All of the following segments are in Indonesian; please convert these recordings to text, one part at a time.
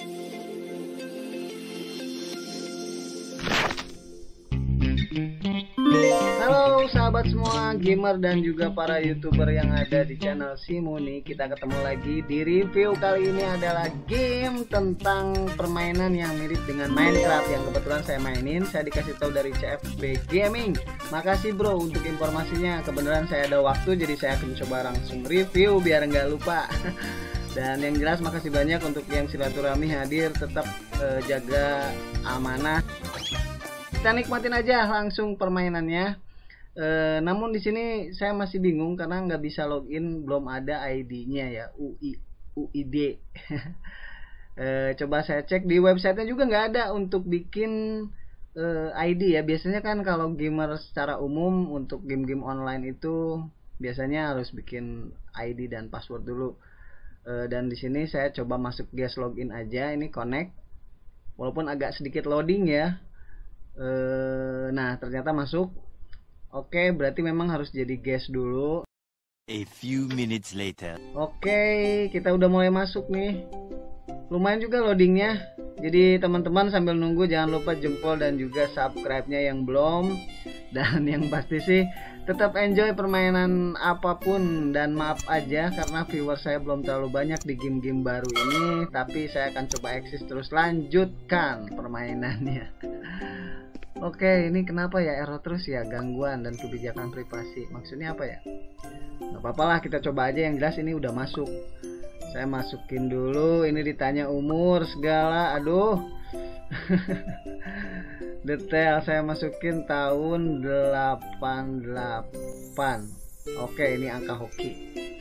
Halo sahabat semua, gamer dan juga para youtuber yang ada di channel Simuni. Kita ketemu lagi di review. Kali ini adalah game tentang permainan yang mirip dengan Minecraft yang kebetulan saya mainin. Saya dikasih tahu dari CFB Gaming. Makasih bro untuk informasinya. Kebenaran saya ada waktu, jadi saya akan coba langsung review biar nggak lupa. Dan yang jelas makasih banyak untuk yang silaturahmi hadir. Tetap jaga amanah. Kita nikmatin aja langsung permainannya. Namun di sini saya masih bingung karena nggak bisa login, belum ada ID-nya ya, UID. Coba saya cek di websitenya juga nggak ada untuk bikin ID ya. Biasanya kan kalau gamer secara umum untuk game-game online itu biasanya harus bikin ID dan password dulu. Dan di sini saya coba masuk guest login aja, ini connect. Walaupun agak sedikit loading ya. Nah ternyata masuk. Oke, berarti memang harus jadi guest dulu. A few minutes later. Oke, kita udah mulai masuk nih. Lumayan juga loadingnya. Jadi teman-teman sambil nunggu jangan lupa jempol dan juga subscribe-nya yang belum. Dan yang pasti sih tetap enjoy permainan apapun. Dan maaf aja karena viewer saya belum terlalu banyak di game-game baru ini. Tapi saya akan coba eksis terus, lanjutkan permainannya. Oke, ini kenapa ya error terus ya, gangguan dan kebijakan privasi. Maksudnya apa ya? Gak apa-apa lah, kita coba aja. Yang jelas ini udah masuk. Saya masukin dulu, ini ditanya umur segala. Aduh. Detail saya masukin tahun 88. Oke, ini angka hoki.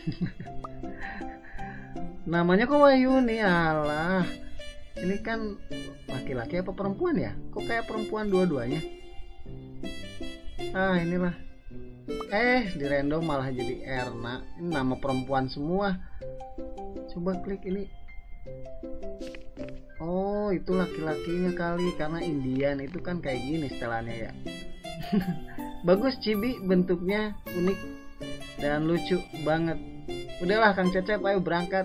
Namanya kok Wahyu nih, alah. Ini kan laki-laki apa perempuan ya? Kok kayak perempuan dua-duanya? Ah inilah. Di random malah jadi Erna. Ini nama perempuan semua. Coba klik ini. Oh itu laki-lakinya kali, karena Indian itu kan kayak gini setelannya ya. Bagus Cibi, bentuknya unik dan lucu banget. Udahlah Kang Cecep, ayo berangkat.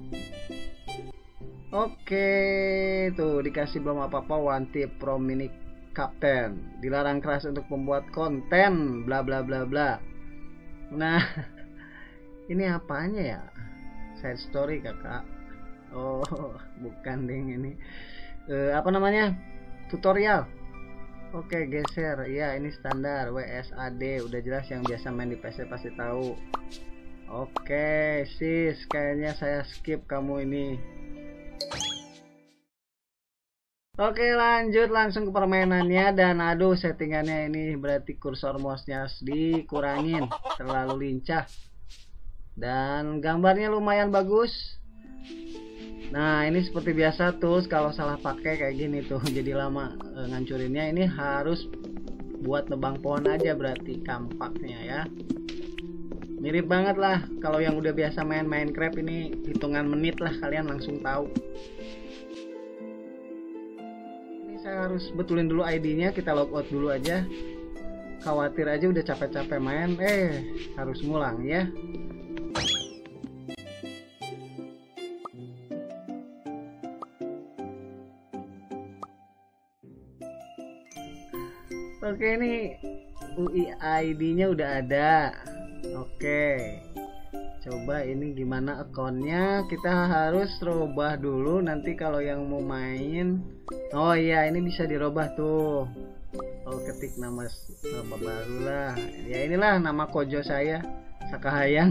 Oke, tuh dikasih belum apa-apa. One tip from mini captain, dilarang keras untuk membuat konten bla bla bla bla. Nah ini apanya ya? Side story kakak. Oh bukan ding, ini apa namanya, tutorial. Oke geser ya, ini standar WSAD, udah jelas yang biasa main di PC pasti tahu. Oke sis, kayaknya saya skip kamu ini. Oke lanjut langsung ke permainannya. Dan aduh settingannya ini berarti kursor mouse-nya dikurangin, terlalu lincah. Dan gambarnya lumayan bagus. Nah ini seperti biasa tuh, kalau salah pakai kayak gini tuh jadi lama ngancurinnya. Ini harus buat nebang pohon aja berarti kampaknya ya. Mirip banget lah, kalau yang udah biasa main Minecraft ini hitungan menit lah kalian langsung tahu. Ini saya harus betulin dulu ID-nya, kita logout dulu aja. Khawatir aja udah capek-capek main, harus ngulang ya. Oke, ini UID-nya udah ada. Oke, coba ini gimana akunnya. Kita harus robah dulu, nanti kalau yang mau main. Oh iya, ini bisa dirubah tuh. Oh ketik nama baru lah. Ya inilah nama Kojo saya, Sakahayang.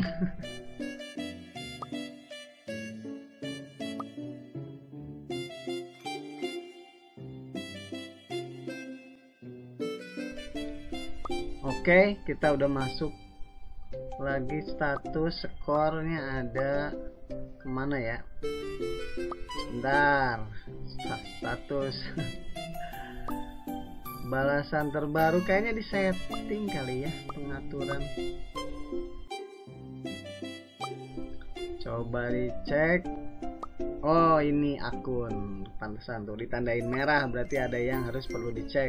Oke, kita udah masuk lagi. Status skornya ada kemana ya, sebentar. Status balasan terbaru kayaknya di setting kali ya, pengaturan. Coba dicek. Oh ini akun, pantesan tuh ditandain merah, berarti ada yang harus perlu dicek.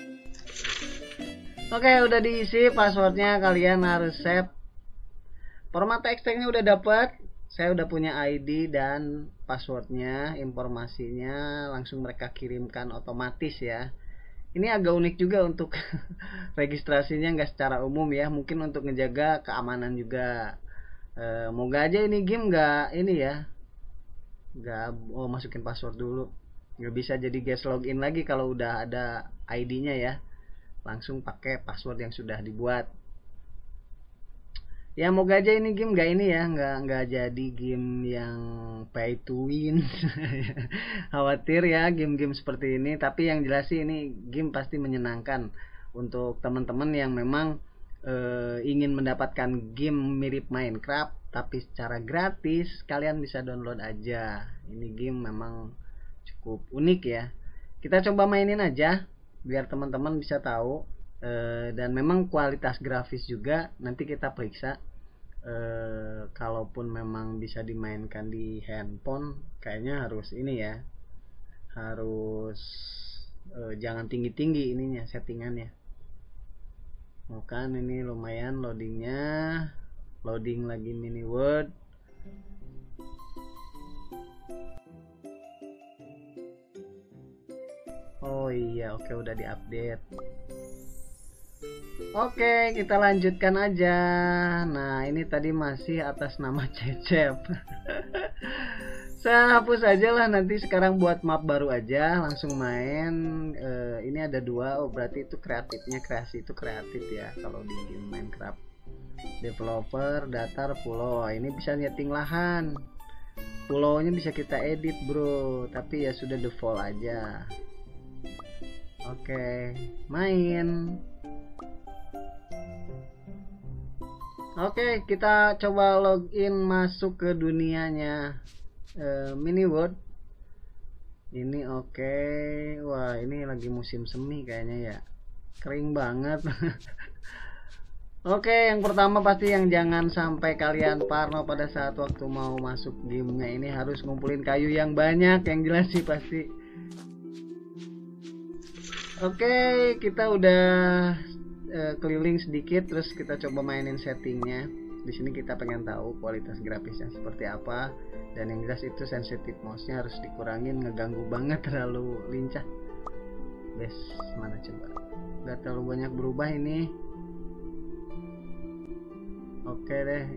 Oke, udah diisi passwordnya, kalian harus save Format ekstraknya udah dapat. Saya udah punya ID dan passwordnya, informasinya langsung mereka kirimkan otomatis ya. Ini agak unik juga untuk registrasinya, nggak secara umum ya, mungkin untuk ngejaga keamanan juga. Moga aja ini game nggak ini ya, nggak masukin password dulu, nggak bisa jadi guest login lagi kalau udah ada ID-nya ya, langsung pakai password yang sudah dibuat. Ya moga aja ini game nggak ini ya, nggak jadi game yang pay to win. Khawatir ya game-game seperti ini, tapi yang jelas sih ini game pasti menyenangkan untuk teman-teman yang memang ingin mendapatkan game mirip Minecraft tapi secara gratis. Kalian bisa download aja. Ini game memang cukup unik ya. Kita coba mainin aja biar teman-teman bisa tahu. Dan memang kualitas grafis juga nanti kita periksa. Kalaupun memang bisa dimainkan di handphone, kayaknya harus ini ya, harus jangan tinggi-tinggi ininya settingannya. Kan ini lumayan loadingnya, loading lagi mini word. Oh iya, oke, udah diupdate. Oke, kita lanjutkan aja. Nah, ini tadi masih atas nama Cecep. Saya hapus aja lah, nanti sekarang buat map baru aja, langsung main. Ini ada dua, oh berarti itu kreatifnya, kreasi itu kreatif ya kalau di game Minecraft. Developer, datar, pulau. Ini bisa nyeting lahan. Pulaunya bisa kita edit bro, tapi ya sudah default aja. Oke, main. Oke, kita coba login masuk ke dunianya mini world. Ini oke. Wah, ini lagi musim semi kayaknya ya. Kering banget. Oke, yang pertama pasti yang jangan sampai kalian parno pada saat waktu mau masuk gamenya ini, harus ngumpulin kayu yang banyak, yang jelas sih pasti. Oke, kita udah keliling sedikit, terus kita coba mainin settingnya. Di sini kita pengen tahu kualitas grafisnya seperti apa, dan yang jelas itu sensitive mouse-nya harus dikurangin, ngeganggu banget, terlalu lincah. Best mana coba? Gak terlalu banyak berubah ini. Oke deh.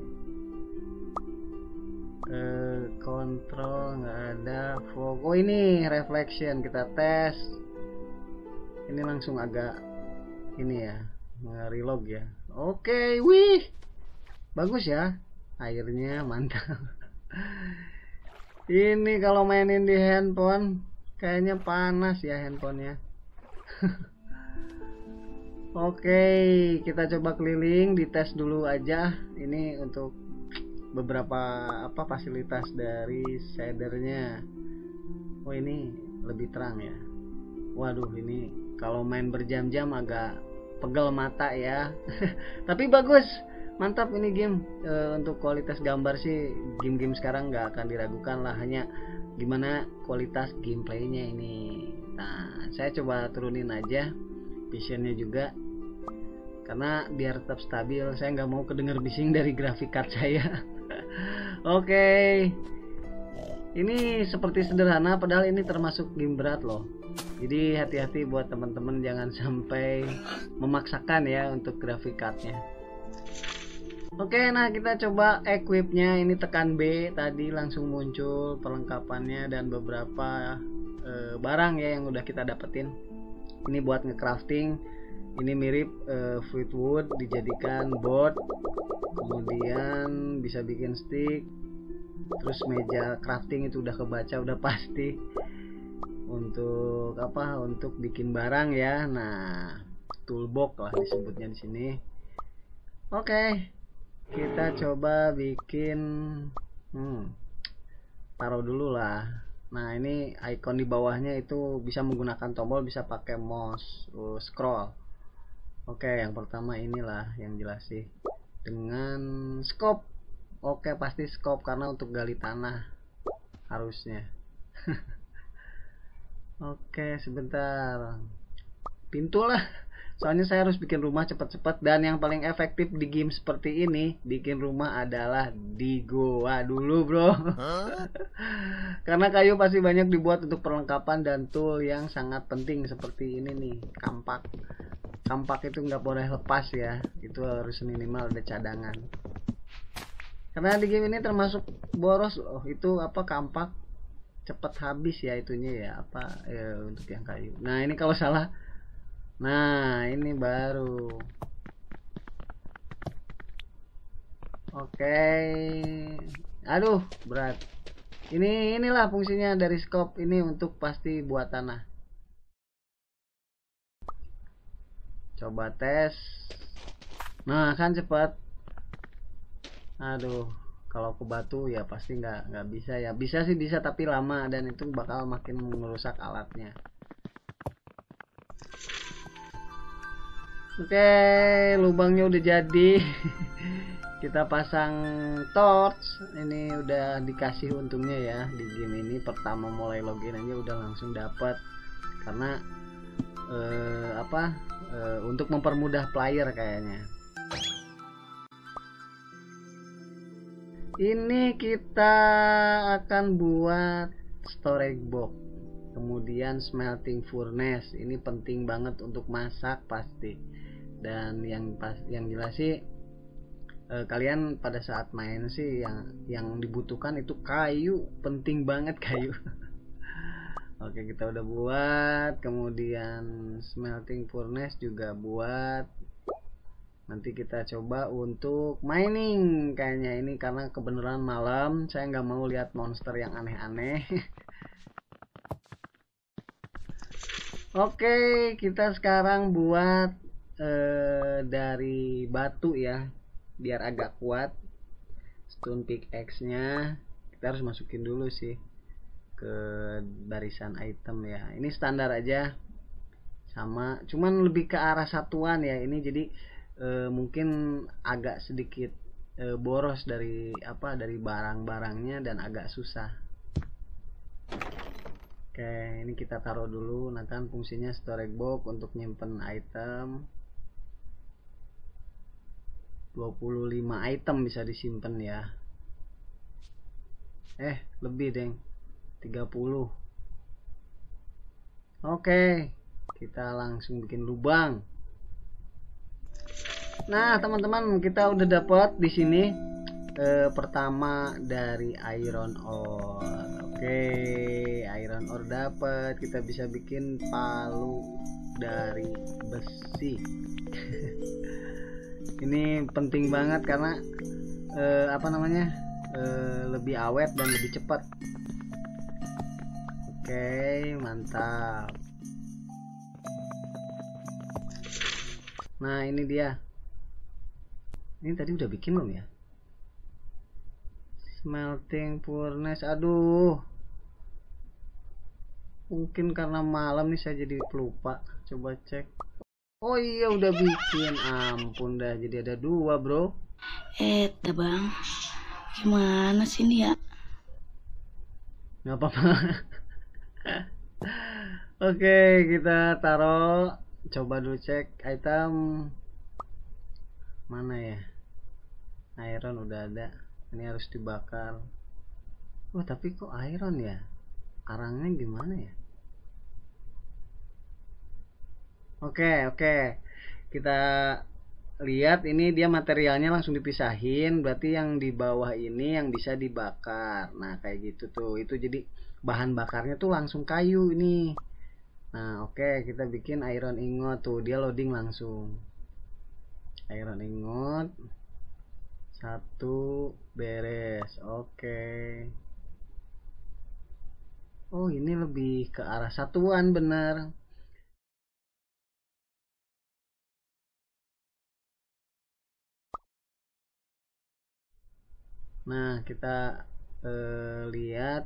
Kontrol nggak ada. Oh ini reflection, kita tes. Ini langsung agak ini ya, nge-relog ya. Oke, wih, bagus ya, airnya mantap. Ini kalau mainin di handphone kayaknya panas ya handphonenya. Oke, kita coba keliling, dites dulu aja. Ini untuk beberapa fasilitas dari shadernya. Oh ini lebih terang ya. Waduh, ini kalau main berjam-jam agak pegel mata ya. Tapi bagus, mantap ini game. Untuk kualitas gambar sih game-game sekarang nggak akan diragukan lah, hanya gimana kualitas gameplaynya ini. Nah, saya coba turunin aja visionnya juga, karena biar tetap stabil. Saya nggak mau kedengar bising dari grafik card saya. Oke, ini seperti sederhana, padahal ini termasuk game berat loh. Jadi hati-hati buat teman-teman, jangan sampai memaksakan ya untuk grafik cardnya. Oke, nah kita coba equipnya. Ini tekan B, tadi langsung muncul perlengkapannya dan beberapa barang ya yang udah kita dapetin. Ini buat ngecrafting. Ini mirip Fleetwood, dijadikan board, kemudian bisa bikin stick. Terus meja crafting itu udah kebaca, udah pasti. Untuk apa? Untuk bikin barang ya. Nah, toolbox lah disebutnya di sini. Oke, kita coba bikin. Taruh dulu lah. Nah, ini icon di bawahnya itu bisa menggunakan tombol, bisa pakai mouse, scroll. Oke, yang pertama inilah yang jelas sih. Dengan scope. Oke, pasti scope karena untuk gali tanah harusnya. Oke, sebentar. Pintu lah. Soalnya saya harus bikin rumah cepat-cepat, dan yang paling efektif di game seperti ini bikin rumah adalah di goa dulu, bro. Karena kayu pasti banyak dibuat untuk perlengkapan dan tool yang sangat penting seperti ini nih, kampak. Kampak itu nggak boleh lepas ya, itu harus minimal ada cadangan. Karena di game ini termasuk boros. Oh, itu apa, kampak cepat habis ya itunya ya, apa ya, untuk yang kayu. Nah ini kalau salah, nah ini baru. Oke, aduh berat. Inilah fungsinya dari scope ini, untuk pasti buat tanah. Coba tes. Nah kan cepat. Aduh, kalau ke batu ya pasti nggak bisa ya. Bisa sih bisa, tapi lama, dan itu bakal makin merusak alatnya. Oke, lubangnya udah jadi. Kita pasang torch. Ini udah dikasih untungnya ya di game ini. Pertama mulai login aja udah langsung dapat, karena untuk mempermudah player kayaknya. Ini kita akan buat storage box, kemudian smelting furnace. Ini penting banget untuk masak pasti. Dan yang jelas sih kalian pada saat main sih yang dibutuhkan itu kayu, penting banget kayu. Oke, kita udah buat, kemudian smelting furnace juga buat. Nanti kita coba untuk mining kayaknya ini, karena kebenaran malam, saya nggak mau lihat monster yang aneh-aneh. Oke, kita sekarang buat dari batu ya, biar agak kuat. Stone pickaxe nya kita harus masukin dulu sih ke barisan item ya. Ini standar aja, sama, cuman lebih ke arah satuan ya ini, jadi mungkin agak sedikit boros dari barang-barangnya dan agak susah. Oke, ini kita taruh dulu. Nah kan fungsinya storage box untuk nyimpen item. 25 item bisa disimpan ya. Lebih deng, 30. Oke, kita langsung bikin lubang. Nah teman-teman, kita udah dapat di sini pertama dari iron ore. Oke, iron ore dapat, kita bisa bikin palu dari besi. Ini penting banget karena lebih awet dan lebih cepat. Oke, mantap. Nah ini dia. Ini tadi udah bikin belum ya? Smelting furnace. Aduh, mungkin karena malam nih saya jadi pelupa. Coba cek. Oh iya udah bikin. Ampun dah, jadi ada 2 bro. Bang, gimana sih ini ya? Nggak apa-apa. Oke, kita taruh. Coba dulu cek item. Mana ya? Iron udah ada. Ini harus dibakar. Oh tapi kok iron ya? Arangnya gimana ya? Oke, kita lihat ini dia materialnya langsung dipisahin, berarti yang di bawah ini yang bisa dibakar. Nah kayak gitu tuh, itu jadi bahan bakarnya tuh langsung kayu ini. Nah oke, kita bikin iron ingot tuh, dia loading langsung. Iron ingot 1 beres. Oke. Oh ini lebih ke arah satuan, bener. Nah kita lihat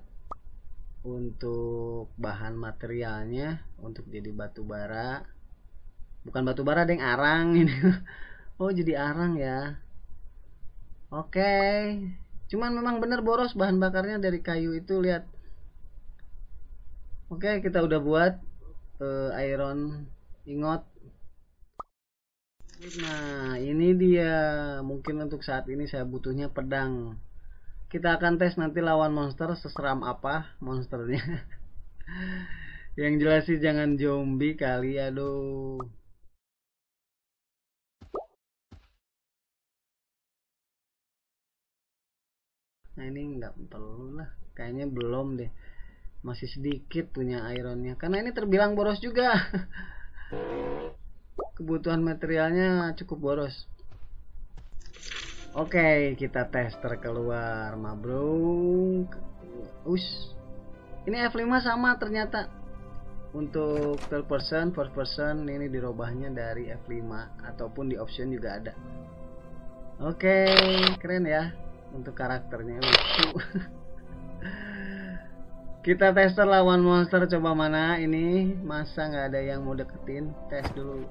untuk bahan materialnya, untuk jadi batu bara, bukan batu bara deng, arang ini. Oh jadi arang ya. Oke, cuman memang bener boros bahan bakarnya dari kayu itu, lihat. Oke, kita udah buat iron ingot. Nah, ini dia. Mungkin untuk saat ini saya butuhnya pedang. Kita akan tes nanti lawan monster seseram apa monsternya. Yang jelas sih jangan zombie kali, aduh. Nah, ini nggak perlu lah. Kayaknya belum deh. Masih sedikit punya ironnya. Karena ini terbilang boros juga. Kebutuhan materialnya cukup boros. Oke, kita tester keluar, ma bro. Ini F5 sama ternyata. Untuk third person, first person ini dirubahnya dari F5 ataupun di option juga ada. Oke, keren ya untuk karakternya, lucu. Kita tester lawan monster, coba mana ini. Masa nggak ada yang mau deketin? Tes dulu.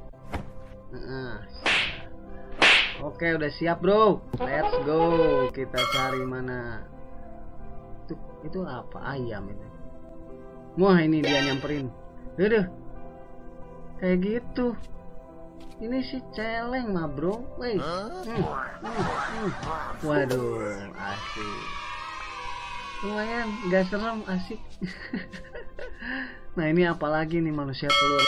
Oke, udah siap bro. Let's go. Kita cari mana. Itu apa? Ayam ini. Wah, ini dia nyamperin. Aduh. Kayak gitu. Ini si celeng mah bro. Wih. Waduh, asik. Lumayan, gak serem, asik. Nah, ini apalagi nih manusia telur.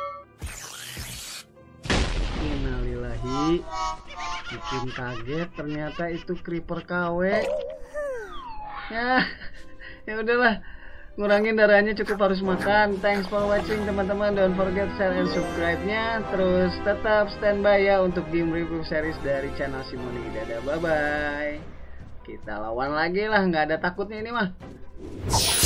Innalillahi. Bikin kaget, ternyata itu creeper KW. Ya udahlah, ngurangin darahnya cukup harus makan. Thanks for watching teman-teman, don't forget share and subscribe-nya. Terus tetap standby ya untuk game review series dari channel Si Muni. Dadah, bye bye. Kita lawan lagi lah, nggak ada takutnya ini mah.